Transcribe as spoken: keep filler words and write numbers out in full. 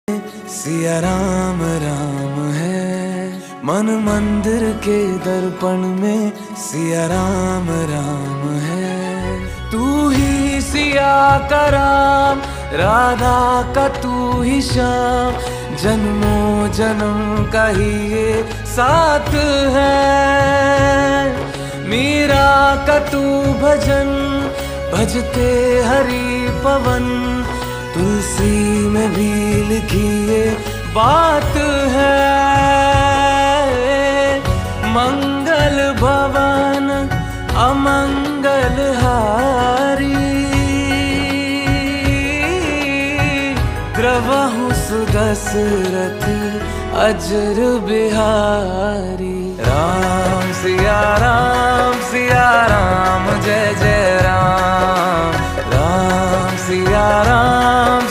सिया राम राम है, मन मंदिर के दर्पण में सिया राम राम है। तू ही सिया का राम, राधा का तू ही श्याम, जन्मों जन्म का ही ये साथ है। मीरा का तू भजन भजते हरि पवन, तुलसी में भी लिखी ये बात है। मंगल भवन अमंगल हारी, द्रवहु सुदशरथ अजर बिहारी। राम सिया राम सिया राम जय जय राम, राम सिया राम